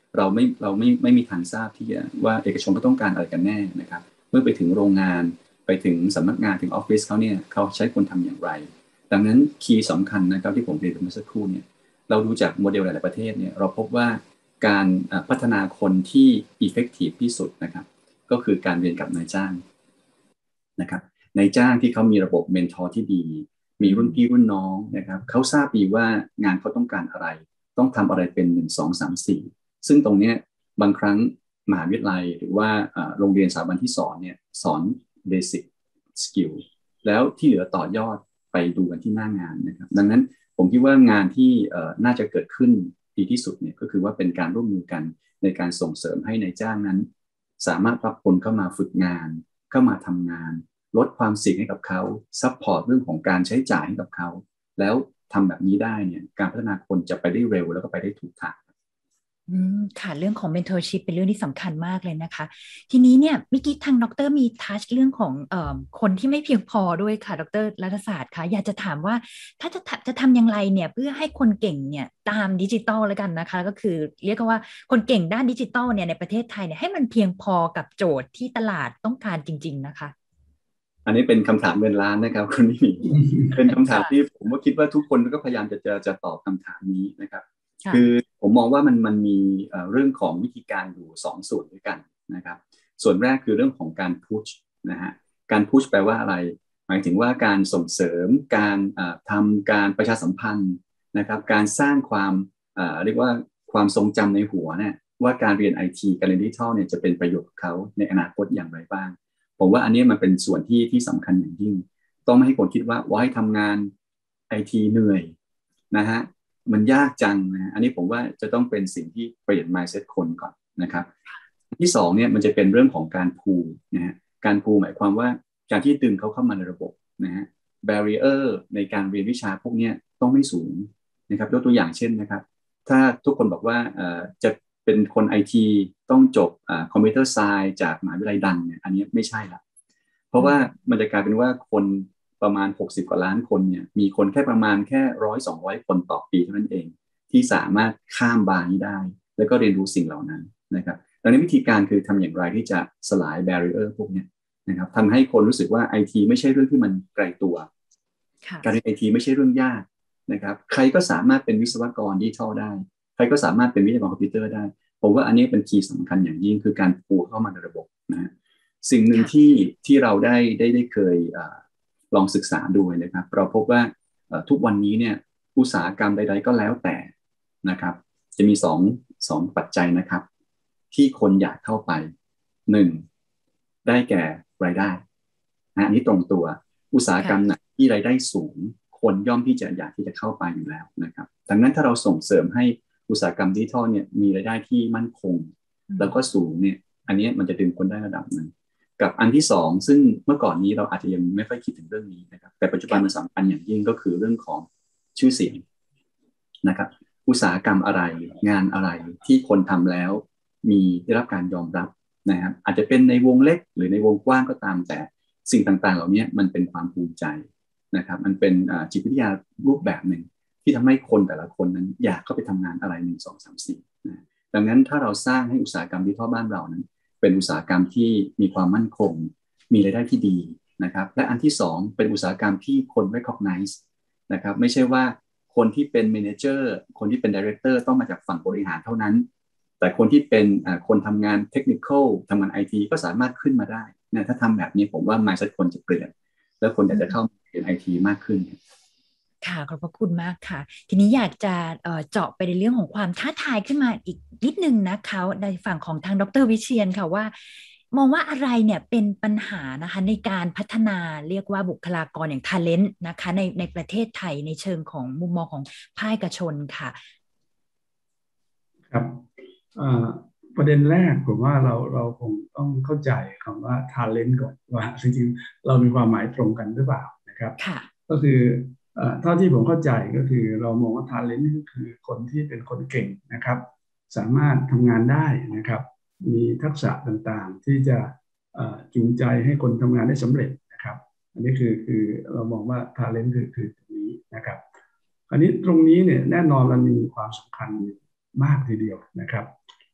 เราไม่มีทางทราบที่ว่าเอกชนก็ต้องการอะไรกันแน่นะครับเมื่อไปถึงโรงงานไปถึงสำนักงานถึงออฟฟิศเขาเนี่ยเขาใช้คนทำอย่างไรดังนั้นคีย์สำคัญนะครับที่ผมเรียนไปเมื่อสักครู่เนี่ยเราดูจากโมเดลหลายๆประเทศเนี่ยเราพบว่าการพัฒนาคนที่ effective ที่สุดนะครับก็คือการเรียนกับนายจ้างนะครับนายจ้างที่เขามีระบบเมนทอร์ที่ดีมีรุ่นพี่รุ่นน้องนะครับเขาทราบดีว่างานเขาต้องการอะไรต้องทำอะไรเป็น1 2 3 4ซึ่งตรงนี้บางครั้งมหาวิทยาลัยหรือว่าโรงเรียนสถาบันที่สอนเนี่ยสอนเบสิกสกิลแล้วที่เหลือต่อยอดไปดูกันที่หน้างานนะครับดังนั้นผมคิดว่างานที่น่าจะเกิดขึ้นดีที่สุดเนี่ยก็คือว่าเป็นการร่วมมือกันในการส่งเสริมให้นายจ้างนั้นสามารถรับคนเข้ามาฝึกงานเข้ามาทำงานลดความเสี่ยงให้กับเขาซัพพอร์ตเรื่องของการใช้จ่ายให้กับเขาแล้วทำแบบนี้ได้เนี่ยการพัฒนาคนจะไปได้เร็วแล้วก็ไปได้ถูกทางค่ะเรื่องของ mentorship เป็นเรื่องที่สำคัญมากเลยนะคะทีนี้เนี่ยเมื่อกี้ทางดรมีทัชเรื่องของคนที่ไม่เพียงพอด้วยค่ะดรรัฐศาสตร์ค่ะอยากจะถามว่าถ้าจะทำอย่างไรเนี่ยเพื่อให้คนเก่งเนี่ยตามดิจิตอลแล้วกันนะคะก็คือเรียกว่าคนเก่งด้านดิจิตอลเนี่ยในประเทศไทยเนี่ยให้มันเพียงพอกับโจทย์ที่ตลาดต้องการจริงๆนะคะอันนี้เป็นคำถามเงินล้านนะครับคุณนี่เป็นคำถามที่ผมว่าคิดว่าทุกคนก็พยายามจะตอบคำถามนี้นะครับคือผมมองว่ามันมีเรื่องของวิธีการอยู่2 ส่วนด้วยกันนะครับส่วนแรกคือเรื่องของการพุชนะฮะการพุชแปลว่าอะไรหมายถึงว่าการส่งเสริมการทำการประชาสัมพันธ์นะครับการสร้างความเรียกว่าความทรงจำในหัวเนี่ยว่าการเรียน IT การเรียนดิจิทัลเนี่ยจะเป็นประโยชน์กับเขาในอนาคตอย่างไรบ้างผมว่าอันนี้มันเป็นส่วนที่สำคัญอย่างยิ่งต้องไม่ให้คนคิดว่าให้ทำงาน IT เหนื่อยนะฮะมันยากจังนะอันนี้ผมว่าจะต้องเป็นสิ่งที่เปลี่ยน mindset คนก่อนนะครับที่2เนี่ยมันจะเป็นเรื่องของการพูลนะฮะการพูลหมายความว่าการที่ดึงเขาเข้ามาในระบบนะฮะ barrier ในการเรียนวิชาพวกนี้ต้องไม่สูงนะครับยกตัวอย่างเช่นนะครับถ้าทุกคนบอกว่าจะเป็นคน IT ต้องจบคอมพิวเตอร์ไซน์จากมหาวิทยาลัยดังเนี่ยอันนี้ไม่ใช่ละเพราะว่ามันจะกลายเป็นว่าคนประมาณ60 กว่าล้านคนเนี่ยมีคนแค่ประมาณแค่100-200 คนต่อปีเท่านั้นเองที่สามารถข้ามบาร์นี้ได้แล้วก็เรียนรู้สิ่งเหล่านั้นนะครับดังนั้นวิธีการคือทำอย่างไรที่จะสลายแบรีเออร์พวกนี้นะครับทำให้คนรู้สึกว่า IT ไม่ใช่เรื่องที่มันไกลตัวการเรียน IT ไม่ใช่เรื่องยากนะครับใครก็สามารถเป็นวิศวกรดิจิทัลได้ใครก็สามารถเป็นวิทยากรคอมพิวเตอร์ได้ผมว่าอันนี้เป็นคีย์สำคัญอย่างยิ่งคือการปูเข้ามาในระบบนะสิ่งหนึ่งที่เราได้เคยลองศึกษาดูนะครับเราพบว่าทุกวันนี้เนี่ยอุตสาหกรรมใดๆก็แล้วแต่นะครับจะมีสองปัจจัยนะครับที่คนอยากเข้าไป1ได้แก่รายได้อันนี้ตรงตัวอุตสาหกรรมไหนที่รายได้สูงคนย่อมที่จะอยากที่จะเข้าไปอยู่แล้วนะครับดังนั้นถ้าเราส่งเสริมให้อุตสาหกรรมดิจิทัลเนี่ยมีรายได้ที่มั่นคงแล้วก็สูงเนี่ยอันนี้มันจะดึงคนได้ระดับนึงกับอันที่2ซึ่งเมื่อก่อนนี้เราอาจจะยังไม่ค่อยคิดถึงเรื่องนี้นะครับแต่ปัจจุบันมันสำคัญอย่างยิ่งก็คือเรื่องของชื่อเสียงนะครับอุตสาหกรรมอะไรงานอะไรที่คนทำแล้วมีได้รับการยอมรับนะครับอาจจะเป็นในวงเล็กหรือในวงกว้างก็ตามแต่สิ่งต่างๆเหล่านี้มันเป็นความภูมิใจนะครับมันเป็นจิตวิทยารูปแบบหนึ่งที่ทำให้คนแต่ละคนนั้นอยากเข้าไปทำงานอะไร1 2 3 4นะดังนั้นถ้าเราสร้างให้อุตสาหกรรมดิจิทัลบ้านเรานั้นเป็นอุตสาหกรรมที่มีความมั่นคงมีรายได้ที่ดีนะครับและอันที่2เป็นอุตสาหกรรมที่คน recognize นะครับไม่ใช่ว่าคนที่เป็น manager คนที่เป็น director ต้องมาจากฝั่งบริหารเท่านั้นแต่คนที่เป็นคนทำงาน technical ทำงาน IT ก็สามารถขึ้นมาได้นะถ้าทำแบบนี้ผมว่า mindset คนจะเปลี่ยนแล้วคนอยากจะเข้าเรียน IT มากขึ้นค่ะขอบพระคุณมากค่ะทีนี้อยากจะเจาะไปในเรื่องของความท้าทายขึ้นมาอีกนิดนึงนะคะในฝั่งของทางดร.วิเชียรค่ะว่ามองว่าอะไรเนี่ยเป็นปัญหานะคะในการพัฒนาเรียกว่าบุคลากรอย่าง talent นะคะในประเทศไทยในเชิงของมุมมองของภาคเอกชนค่ะครับประเด็นแรกผมว่าเราคงต้องเข้าใจคำว่า talent ก่อนว่าจริงๆเรามีความหมายตรงกันหรือเปล่านะครับก็คือเท่าที่ผมเข้าใจก็คือเรามองว่า talent ก็คือคนที่เป็นคนเก่งนะครับสามารถทำงานได้นะครับมีทักษะต่างๆที่จะจูงใจให้คนทำงานได้สำเร็จนะครับอันนี้คือเรามองว่า talent คือตรงนี้นะครับอันนี้ตรงนี้เนี่ยแน่นอนมันมีความสำคัญมากทีเดียวนะครับ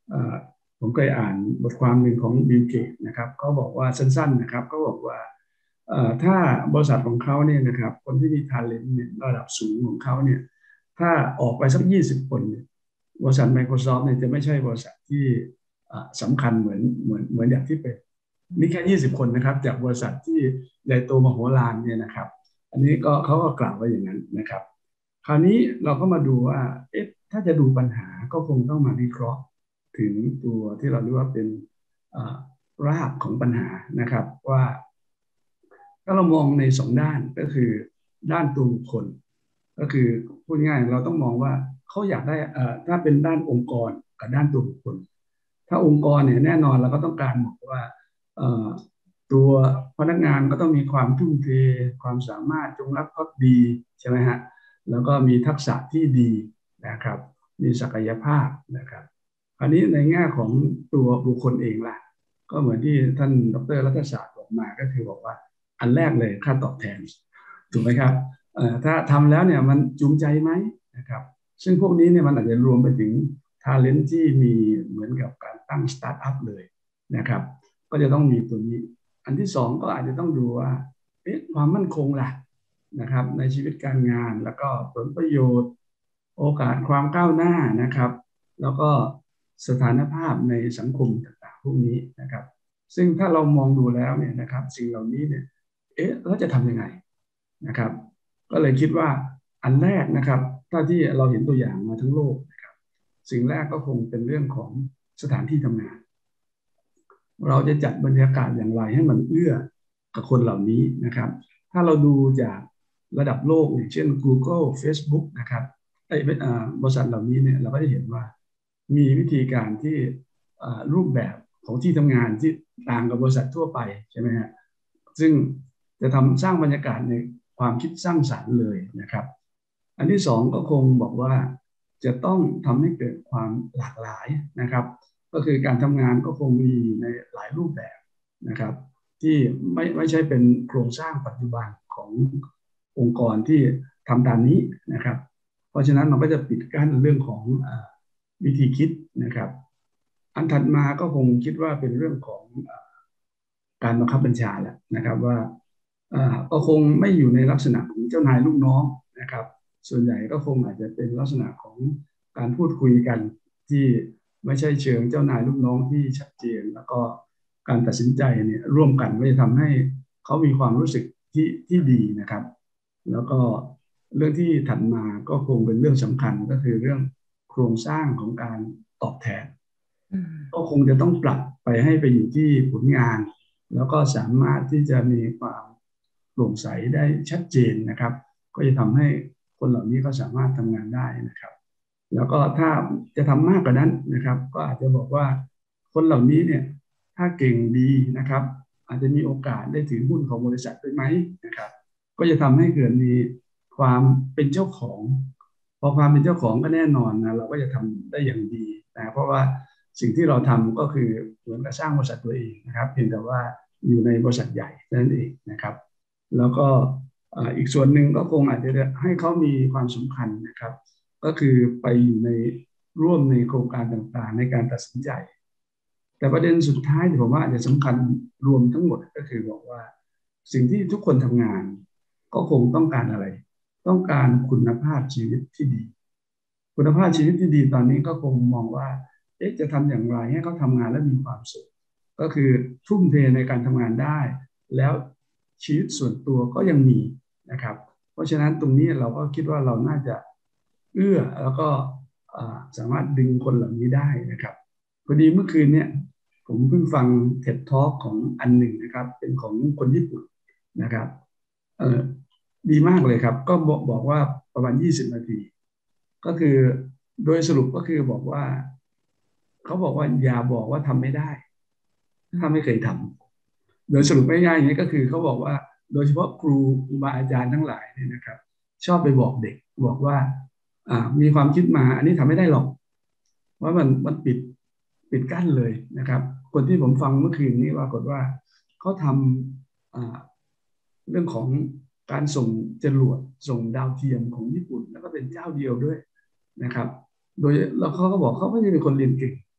เอ่อผมเคยอ่านบทความหนึ่งของบิลเกตนะครับเขาบอกว่าสั้นๆนะครับเขาบอกว่าถ้าบริษัทของเขาเนี่ยนะครับคนที่มี talent เนี่ยระดับสูงของเขาเนี่ยถ้าออกไปสัก20คนเนี่ยบริษัท Microsoft เนี่ยจะไม่ใช่บริษัทที่สำคัญเหมือนอย่างที่เป็นนี่แค่20คนนะครับจากบริษัทที่ใหญ่โตมโหฬารเนี่ยนะครับอันนี้ก็เขาก็กล่าวไว้อย่างนั้นนะครับคราวนี้เราก็มาดูว่าเอ๊ะถ้าจะดูปัญหาก็คงต้องมาวิเคราะห์ถึงตัวที่เราเรียกว่าเป็นอ่ารากของปัญหานะครับว่าถ้าเรามองในสองด้านก็คือด้านตัวบุคคลก็คือพูดง่ายเราต้องมองว่าเขาอยากได้ถ้าเป็นด้านองค์กรกับด้านตัวบุคคลถ้าองค์กรเนี่ยแน่นอนเราก็ต้องการบอกว่าเอ่อตัวพนักงานก็ต้องมีความทุ่มเทความสามารถจงรักภักดีใช่ไหมฮะแล้วก็มีทักษะที่ดีนะครับมีศักยภาพนะครับอันนี้ในแง่ของตัวบุคคลเองล่ะก็เหมือนที่ท่านดร.รัฐศาสตร์บอกมาก็คือบอกว่าอันแรกเลยค่าตอบแทนถูกไหมครับถ้าทำแล้วเนี่ยมันจูงใจไหมนะครับซึ่งพวกนี้เนี่ยมันอาจจะรวมไปถึง talent ที่มีเหมือนกับการตั้งสตาร์ทอัพเลยนะครับก็จะต้องมีตัวนี้อันที่สองก็อาจจะต้องดูว่าความมั่นคงล่ะนะครับในชีวิตการงานแล้วก็ผลประโยชน์โอกาสความก้าวหน้านะครับแล้วก็สถานภาพในสังคมต่างๆพวกนี้นะครับซึ่งถ้าเรามองดูแล้วเนี่ยนะครับสิ่งเหล่านี้เนี่ยเราจะทำยังไงนะครับก็เลยคิดว่าอันแรกนะครับถ้าที่เราเห็นตัวอย่างมาทั้งโลกนะครับสิ่งแรกก็คงเป็นเรื่องของสถานที่ทำงานเราจะจัดบรรยากาศอย่างไรให้มันเอื้อกับคนเหล่านี้นะครับถ้าเราดูจากระดับโลกอย่างเช่น Google Facebook นะครับบริษัทเหล่านี้เนี่ยเราก็จะเห็นว่ามีวิธีการที่รูปแบบของที่ทำงานที่ต่างกับบริษัททั่วไปใช่ไหมฮะซึ่งจะสร้างบรรยากาศในความคิดสร้างสรรค์เลยนะครับอันที่สองก็คงบอกว่าจะต้องทำให้เกิดความหลากหลายนะครับก็คือการทำงานก็คงมีในหลายรูปแบบนะครับที่ไม่ใช่เป็นโครงสร้างปัจจุบันขององค์กรที่ทำตามนี้นะครับเพราะฉะนั้นมันก็จะปิดกั้นเรื่องของวิธีคิดนะครับอันถัดมาก็คงคิดว่าเป็นเรื่องของการบังคับบัญชาแหละนะครับว่าก็คงไม่อยู่ในลักษณะของเจ้านายลูกน้องนะครับส่วนใหญ่ก็คงอาจจะเป็นลักษณะของการพูดคุยกันที่ไม่ใช่เชิงเจ้านายลูกน้องที่ชัดเจนแล้วก็การตัดสินใจเนี่ยร่วมกันไม่ทำให้เขามีความรู้สึกที่ดีนะครับแล้วก็เรื่องที่ถัดมาก็คงเป็นเรื่องสำคัญก็คือเรื่องโครงสร้างของการตอบแทนก็คงจะต้องปรับไปให้ไปอยู่ที่ผลงานแล้วก็สามารถที่จะมีความโปร่งใสได้ชัดเจนนะครับก็จะทำให้คนเหล่านี้ก็สามารถทำงานได้นะครับแล้วก็ถ้าจะทำมากกว่านั้นนะครับก็อาจจะบอกว่าคนเหล่านี้เนี่ยถ้าเก่งดีนะครับอาจจะมีโอกาสได้ถือหุ้นของบริษัทด้วยไหมนะครับก็จะทำให้เกิดมีความเป็นเจ้าของพอความเป็นเจ้าของก็แน่นอนนะเราก็จะทำได้อย่างดีนะเพราะว่าสิ่งที่เราทำก็คือเหมือนกับสร้างบริษัทตัวเองนะครับเพียงแต่ว่าอยู่ในบริษัทใหญ่นั่นเองนะครับแล้วก็อีกส่วนหนึ่งก็คงอาจจะให้เขามีความสำคัญนะครับก็คือไปอยู่ในร่วมในโครงการต่างๆในการตัดสินใจแต่ประเด็นสุดท้ายที่ผมว่าอาจจะสำคัญรวมทั้งหมดก็คือบอกว่าสิ่งที่ทุกคนทำงานก็คงต้องการอะไรต้องการคุณภาพชีวิตที่ดีคุณภาพชีวิตที่ดีตอนนี้ก็คงมองว่าจะทำอย่างไรให้เขาทำงานและมีความสุขก็คือทุ่มเทในการทำงานได้แล้วชีวิตส่วนตัวก็ยังมีนะครับเพราะฉะนั้นตรงนี้เราก็คิดว่าเราน่าจะเอื้อแล้วก็สามารถดึงคนเหล่านี้ได้นะครับพอดีเมื่อคืนเนี่ยผมเพิ่งฟังเท็ดทอล์กของอันหนึ่งนะครับเป็นของคนญี่ปุ่นนะครับดีมากเลยครับก็บอกว่าประมาณ20 นาทีก็คือโดยสรุปก็คือบอกว่าเขาบอกว่าอย่าบอกว่าทำไม่ได้ถ้าไม่เคยทำโดยสรุปง่ายๆอย่างนี้ก็คือเขาบอกว่าโดยเฉพาะครูบาอาจารย์ทั้งหลายเนี่ยนะครับชอบไปบอกเด็กบอกว่ามีความคิดมาอันนี้ทำไม่ได้หรอกว่ามันปิดกั้นเลยนะครับคนที่ผมฟังเมื่อคืนนี้ปรากฏว่าเขาทำเรื่องของการส่งจรวดส่งดาวเทียมของญี่ปุ่นแล้วก็เป็นเจ้าเดียวด้วยนะครับโดยแล้วเขาก็บอกเขาไม่ได้เป็นคนเรียนเก่ง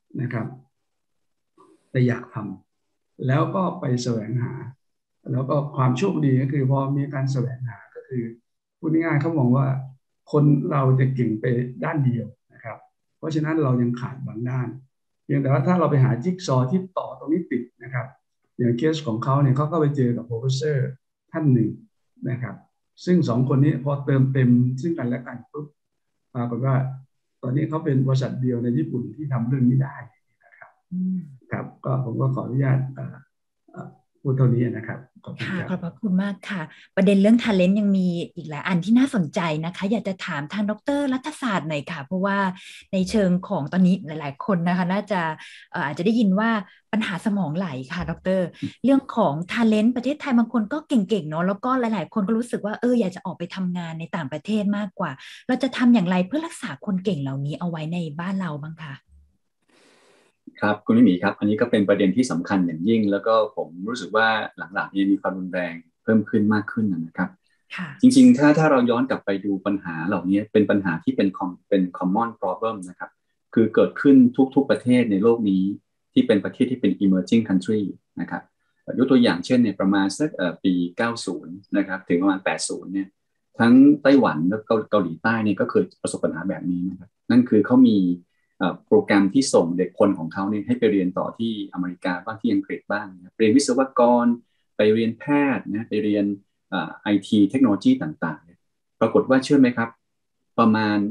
นะครับแต่อยากทำแล้วก็ไปแสวงหาแล้วก็ความโชคดีก็คือพอมีการแสวงหาก็คือพูดง่ายๆเขามองว่าคนเราจะเก่งไปด้านเดียวนะครับเพราะฉะนั้นเรายังขาดบางด้านเพียงแต่ว่าถ้าเราไปหาจิ๊กซอว์ที่ต่อตรงนี้ติดนะครับอย่างเคสของเขาเนี่ยเขาก็ไปเจอกับโปรเฟสเซอร์ท่านหนึ่งนะครับซึ่งสองคนนี้พอเติมเต็มซึ่งกันและกันปุ๊บปรากฏว่าตอนนี้เขาเป็นบริษัทเดียวในญี่ปุ่นที่ทำเรื่องนี้ได้นะครับครับก็ผมก็ขออนุญาตพูดเท่านี้นะครับขอบคุณค่ะครับขอบพระคุณมากค่ะประเด็นเรื่อง talent ยังมีอีกหลายอันที่น่าสนใจนะคะอยากจะถามทางดร.รัฐศาสตร์หน่อยค่ะเพราะว่าในเชิงของตอนนี้หลายๆคนนะคะน่าจะอาจจะได้ยินว่าปัญหาสมองไหลค่ะดร.เรื่องของ talent ประเทศไทยบางคนก็เก่งๆเนาะแล้วก็หลายๆคนก็รู้สึกว่าอยากจะออกไปทำงานในต่างประเทศมากกว่าเราจะทำอย่างไรเพื่อรักษาคนเก่งเหล่านี้เอาไว้ในบ้านเราบ้างคะครับคุณนิหมีครับอันนี้ก็เป็นประเด็นที่สำคัญอย่างยิ่งแล้วก็ผมรู้สึกว่าหลังๆนี้มีความรุนแรงเพิ่มขึ้นมากขึ้นนะครับจริงๆถ้าเราย้อนกลับไปดูปัญหาเหล่านี้เป็นปัญหาที่เป็น common problem นะครับคือเกิดขึ้นทุกๆประเทศในโลกนี้ที่เป็นประเทศที่เป็น emerging country นะครับยกตัวอย่างเช่นเนี่ยประมาณสักปี90นะครับถึงประมาณ80เนี่ยทั้งไต้หวันและเกาหลีใต้เนี่ยก็เคยประสบปัญหาแบบนี้นะครับนั่นคือเขามีโปรแกรมที่ส่งเด็กคนของเขาเนี่ยให้ไปเรียนต่อที่อเมริกาบ้างที่อังกฤษบ้างนะเรียนวิศวกรไปเรียนแพทย์นะไปเรียนIT เทคโนโลยีต่างๆปรากฏว่าเชื่อไหมครับประมาณ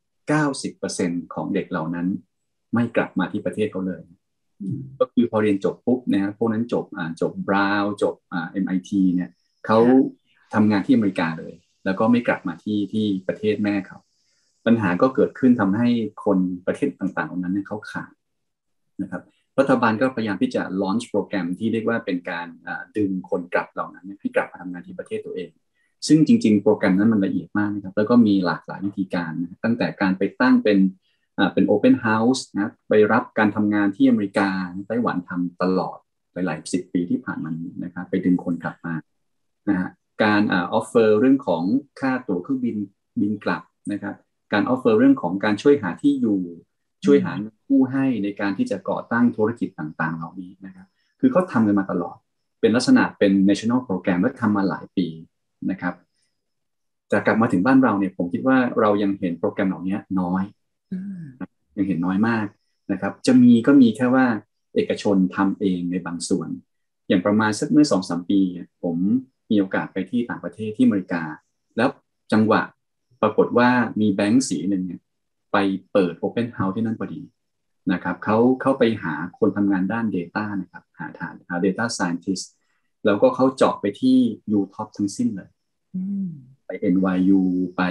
90% ของเด็กเหล่านั้นไม่กลับมาที่ประเทศเขาเลยก็คือพอเรียนจบปุ๊บนะพวกนั้นจบบราวน์จบMIT เนี่ยเขาทำงานที่อเมริกาเลยแล้วก็ไม่กลับมาที่ประเทศแม่เขาปัญหาก็เกิดขึ้นทำให้คนประเทศต่างๆเหล่านั้นเขาขาดนะครับรัฐบาลก็พยายามที่จะ launch โปรแกรมที่เรียกว่าเป็นการดึงคนกลับเหล่านั้นให้กลับมาทำงานที่ประเทศตัวเองซึ่งจริงๆโปรแกรมนั้นมันละเอียดมากนะครับแล้วก็มีหลากหลายวิธีการนะตั้งแต่การไปตั้งเป็น Open House นะไปรับการทำงานที่อเมริกาไต้หวันทำตลอดหลาย10 ปีที่ผ่านมานี้นะครับไปดึงคนกลับมานะฮะการoffer เรื่องของค่าตั๋วเครื่องบินกลับนะครับการoffer เรื่องของการช่วยหาที่อยู่ช่วยหาผู้ให้ในการที่จะก่อตั้งธุรกิจต่างๆเหล่านี้นะครับคือเขาทำกันมาตลอดเป็นลักษณะเป็น national program และทำมาหลายปีนะครับแต่กลับมาถึงบ้านเราเนี่ยผมคิดว่าเรายังเห็นโปรแกรมเหล่านี้น้อยยังเห็นน้อยมากนะครับจะมีก็มีแค่ว่าเอกชนทำเองในบางส่วนอย่างประมาณสักเมื่อ 2-3 ปีผมมีโอกาสไปที่ต่างประเทศที่อเมริกาแล้วจังหวะปรากฏว่ามีแบงก์สีหนึ่งเนี่ยไปเปิด Open House ที่นั่นพอดีนะครับเขาไปหาคนทำงานด้าน Data นะครับหา Data Scientist แล้วก็เขาเจาะไปที่ UTop ทั้งสิ้นเลยไป NYU ไป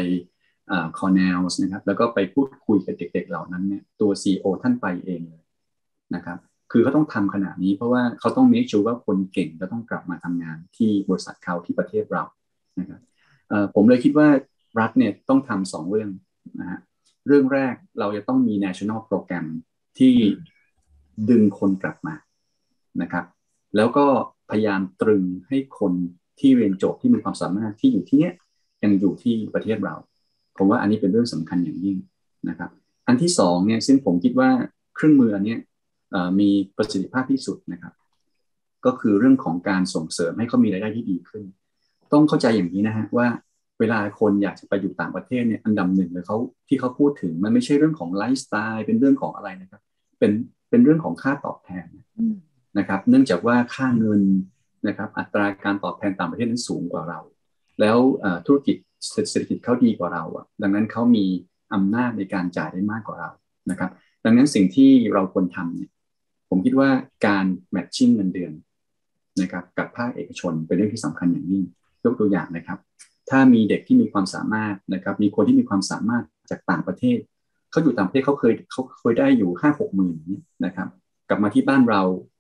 Cornell นะครับแล้วก็ไปพูดคุยกับเด็กๆเหล่านั้นเนี่ยตัว CEO ท่านไปเองเลยนะครับคือเขาต้องทำขนาดนี้เพราะว่าเขาต้อง make sure ว่าคนเก่งจะต้องกลับมาทำงานที่บริษัทเขาที่ประเทศเรานะครับผมเลยคิดว่ารัฐเนี่ยต้องทำ2 เรื่องนะฮะเรื่องแรกเราจะต้องมี national program ที่ดึงคนกลับมานะครับแล้วก็พยายามตรึงให้คนที่เรียนจบที่มีความสามารถที่อยู่ที่เนี้ยยังอยู่ที่ประเทศเราผมว่าอันนี้เป็นเรื่องสำคัญอย่างยิ่งนะครับอันที่2เนี่ยซึ่งผมคิดว่าเครื่องมืออันนี้มีประสิทธิภาพที่สุดนะครับก็คือเรื่องของการส่งเสริมให้เขามีรายได้ที่ดีขึ้นต้องเข้าใจอย่างนี้นะฮะว่าเวลาคนอยากจะไปอยู่ต่างประเทศเนี่ยอันดับหนึ่งเลยที่เขาพูดถึงมันไม่ใช่เรื่องของไลฟ์สไตล์เป็นเรื่องของอะไรนะครับเป็นเรื่องของค่าตอบแทนนะครับเนื่องจากว่าค่าเงินนะครับอัตราการตอบแทนต่างประเทศนั้นสูงกว่าเราแล้วธุรกิจเศรษฐกิจเขาดีกว่าเราดังนั้นเขามีอำนาจในการจ่ายได้มากกว่าเรานะครับดังนั้นสิ่งที่เราควรทำเนี่ยผมคิดว่าการแมทชิ่งเงินเดือนนะครับกับภาคเอกชนเป็นเรื่องที่สำคัญอย่างยิ่งยกตัวอย่างนะครับถ้ามีเด็กที่มีความสามารถนะครับมีคนที่มีความสามารถจากต่างประเทศเขาอยู่ต่างประเทศเขาเคยได้อยู่ 5-6 หมื่นนะครับกลับมาที่บ้านเรา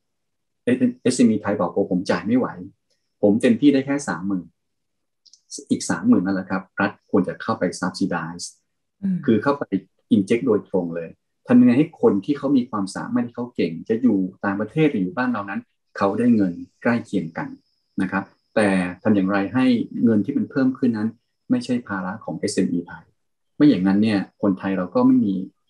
SME ไทยบอกผมจ่ายไม่ไหวผมเต็มที่ได้แค่ 30,000 อีก 30,000 นั่นแหละครับรัฐควรจะเข้าไป subsidize คือเข้าไป inject โดยตรงเลยทำยังไงให้คนที่เขามีความสามารถที่เขาเก่งจะอยู่ต่างประเทศหรืออยู่บ้านเรานั้นเขาได้เงินใกล้เคียงกันนะครับแต่ทำอย่างไรให้เงินที่มันเพิ่มขึ้นนั้นไม่ใช่ภาระของ SME ไทยไม่อย่างนั้นเนี่ยคนไทยเราก็ไม่มี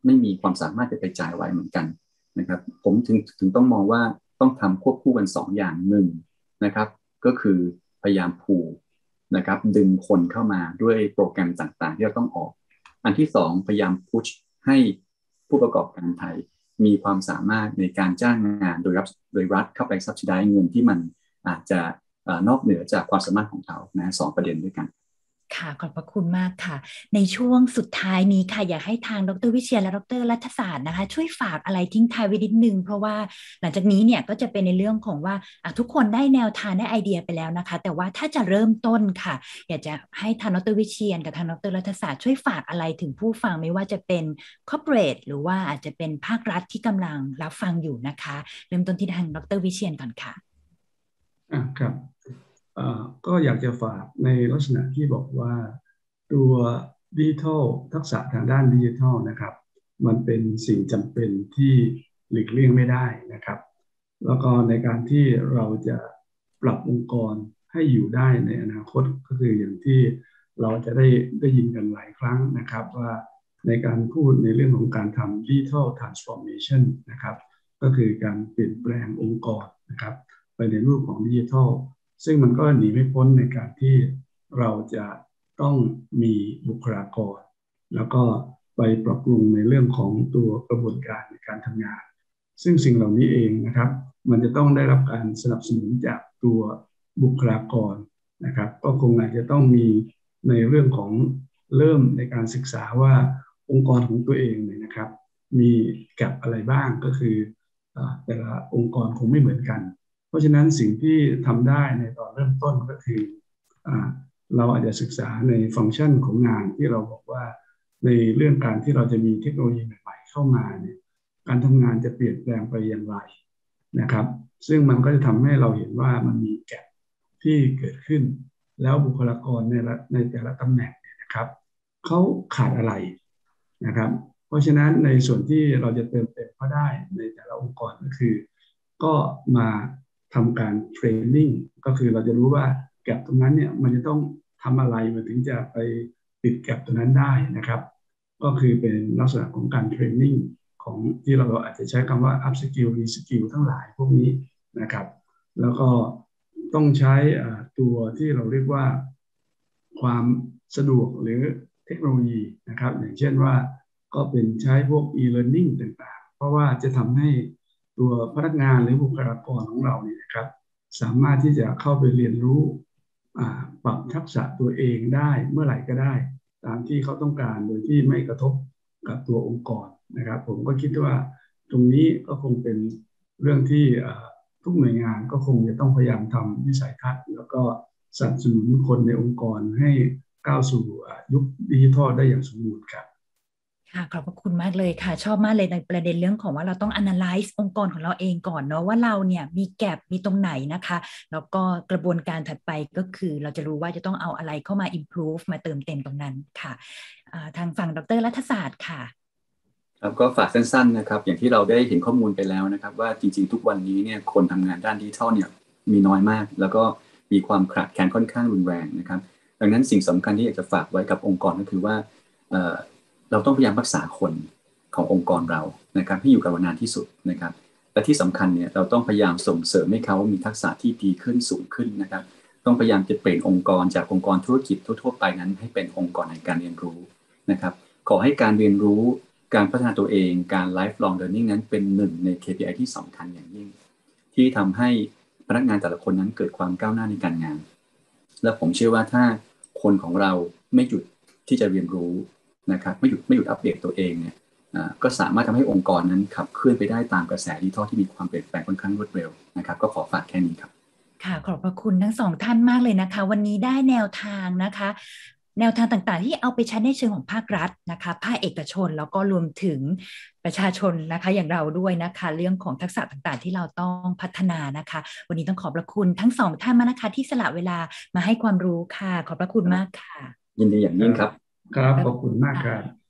ไม่มีความสามารถจะไปจ่ายไว้เหมือนกันนะครับผมถึงต้องมองว่าต้องทำควบคู่กัน2 อย่างหนึ่งนะครับก็คือพยายามพูลนะครับดึงคนเข้ามาด้วยโปรแกรมต่างๆที่เราต้องออกอันที่2พยายามพุชให้ผู้ประกอบการไทยมีความสามารถในการจ้างงานโดยรัฐเข้าไปซับซิไดซ์เงินที่มันอาจจะนอกเหนือจากความสามารถของเขานะ2 ประเด็นด้วยกันค่ะขอบพระคุณมากค่ะในช่วงสุดท้ายนี้ค่ะอยากให้ทางดร.วิเชียรและดร.รัฐศาสตร์นะคะช่วยฝากอะไรทิ้งท้ายไว้นิดนึงเพราะว่าหลังจากนี้เนี่ยก็จะเป็นในเรื่องของว่าทุกคนได้แนวทางได้ไอเดียไปแล้วนะคะแต่ว่าถ้าจะเริ่มต้นค่ะอยากจะให้ทางดร.วิเชียรกับทางดร.รัฐศาสตร์ช่วยฝากอะไรถึงผู้ฟังไม่ว่าจะเป็น corporate หรือว่าอาจจะเป็นภาครัฐที่กำลังรับฟังอยู่นะคะเริ่มต้นที่ทางดร.วิเชียรก่อนค่ะครับก็อยากจะฝากในลักษณะที่บอกว่าตัวดิจิทัลทักษะทางด้านดิจิทัลนะครับมันเป็นสิ่งจำเป็นที่หลีกเลี่ยงไม่ได้นะครับแล้วก็ในการที่เราจะปรับองค์กรให้อยู่ได้ในอนาคตก็คืออย่างที่เราจะได้ยินกันหลายครั้งนะครับว่าในการพูดในเรื่องของการทำ Digital Transformation นะครับก็คือการเปลี่ยนแปลงองค์กรนะครับไปในรูปของดิจิทัลซึ่งมันก็หนีไม่พ้นในการที่เราจะต้องมีบุคลากรแล้วก็ไปปรับปรุงในเรื่องของตัวกระบวนการในการทำงานซึ่งสิ่งเหล่านี้เองนะครับมันจะต้องได้รับการสนับสนุนจากตัวบุคลากรนะครับก็คงอาจจะต้องมีในเรื่องของเริ่มในการศึกษาว่าองค์กรของตัวเองเนี่ยนะครับมีแกลบอะไรบ้างก็คือแต่ละองค์กรคงไม่เหมือนกันเพราะฉะนั้นสิ่งที่ทำได้ในตอนเริ่มต้นก็คือเราอาจจะศึกษาในฟังก์ชันของงานที่เราบอกว่าในเรื่องการที่เราจะมีเทคโนโลยีใหม่ๆเข้ามาเนี่ยการทำงานจะเปลี่ยนแปลงไปอย่างไรนะครับซึ่งมันก็จะทำให้เราเห็นว่ามันมีแกปที่เกิดขึ้นแล้วบุคลากรในแต่ละตำแหน่งเนี่ยนะครับเขาขาดอะไรนะครับเพราะฉะนั้นในส่วนที่เราจะเติมเต็มเขาได้ในแต่ละองค์กรก็คือก็มาทำการเทรนนิ่งก็คือเราจะรู้ว่าแกปตรงนั้นเนี่ยมันจะต้องทำอะไรมันถึงจะไปปิดแกปตรงนั้นได้นะครับก็คือเป็นลักษณะของการเทรนนิ่งของที่เราอาจจะใช้คำว่า up skill re skill ทั้งหลายพวกนี้นะครับแล้วก็ต้องใช้ตัวที่เราเรียกว่าความสะดวกหรือเทคโนโลยีนะครับอย่างเช่นว่าก็เป็นใช้พวก e-learning ต่างๆเพราะว่าจะทำให้ตัวพนักงานหรือบุคลากรของเราเนี่ยนะครับสามารถที่จะเข้าไปเรียนรู้ปรับทักษะตัวเองได้เมื่อไหร่ก็ได้ตามที่เขาต้องการโดยที่ไม่กระทบกับตัวองค์กรนะครับผมก็คิดว่าตรงนี้ก็คงเป็นเรื่องที่ทุกหน่วยงานก็คงจะต้องพยายามทำวิสัยทัศน์แล้วก็สนับสนุนคนในองค์กรให้ก้าวสู่ยุคดิจิทัลได้อย่างสมบูรณ์ครับค่ะขอบพระคุณมากเลยค่ะชอบมากเลยในประเด็นเรื่องของว่าเราต้อง analyze องค์กรของเราเองก่อนเนาะว่าเราเนี่ยมีแกปมีตรงไหนนะคะแล้วก็กระบวนการถัดไปก็คือเราจะรู้ว่าจะต้องเอาอะไรเข้ามา improve มาเติมเต็มตรงนั้นค่ะทางฝั่งดร.รัฐศาสตร์ค่ะครับก็ฝากสั้นๆนะครับอย่างที่เราได้เห็นข้อมูลไปแล้วนะครับว่าจริงๆทุกวันนี้เนี่ยคนทำงานด้านดิจิทัลเนี่ยมีน้อยมากแล้วก็มีความขาดแคลนค่อนข้างรุนแรงนะครับดังนั้นสิ่งสำคัญที่อยากจะฝากไว้กับองค์กรก็คือว่าเราต้องพยายามรักษาคนขององค์กรเรานะครับให้อยู่กับเรานานที่สุดนะครับและที่สำคัญเนี่ยเราต้องพยายามส่งเสริมให้เขามีทักษะที่ดีขึ้นสูงขึ้นนะครับต้องพยายามจะเปลี่ยนองค์กรจากองค์กรธุรกิจทั่วๆไปนั้นให้เป็นองค์กรแห่งการเรียนรู้นะครับขอให้การเรียนรู้การพัฒนาตัวเองการ lifelong learning นั้นเป็นหนึ่งใน KPI ที่สำคัญอย่างยิ่งที่ทำให้พนักงานแต่ละคนนั้นเกิดความก้าวหน้าในการงานและผมเชื่อว่าถ้าคนของเราไม่หยุดที่จะเรียนรู้นะครับไม่หยุดอัปเดตตัวเองเนี่ยก็สามารถทำให้องค์กรนั้นขับเคลื่อนไปได้ตามกระแสดิจิทัลที่มีความเปลี่ยนแปลงค่อนข้างรวดเร็วนะครับก็ขอฝากแค่นี้ครับค่ะขอบพระคุณทั้งสองท่านมากเลยนะคะวันนี้ได้แนวทางนะคะแนวทางต่างๆที่เอาไปใช้ในเชิงของภาครัฐนะคะภาคเอกชนแล้วก็รวมถึงประชาชนนะคะอย่างเราด้วยนะคะเรื่องของทักษะต่างๆที่เราต้องพัฒนานะคะวันนี้ต้องขอบพระคุณทั้งสองท่านมากนะคะที่สละเวลามาให้ความรู้ค่ะขอบพระคุณมากค่ะยินดีอย่างยิ่งครับครับขอบคุณมากครับ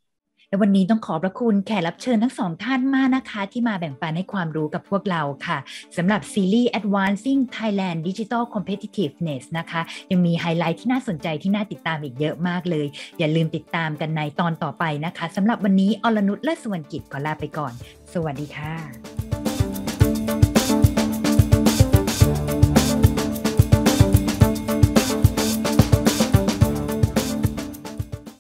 และวันนี้ต้องขอบพระคุณแขกรับเชิญทั้ง2ท่านมากนะคะที่มาแบ่งปันให้ความรู้กับพวกเราค่ะสำหรับซีรีส์ Advancing Thailand Digital Competitiveness นะคะยังมีไฮไลท์ที่น่าสนใจที่น่าติดตามอีกเยอะมากเลยอย่าลืมติดตามกันในตอนต่อไปนะคะสำหรับวันนี้อรนุช เลิศสุวรรณกิจขอลาไปก่อนสวัสดีค่ะ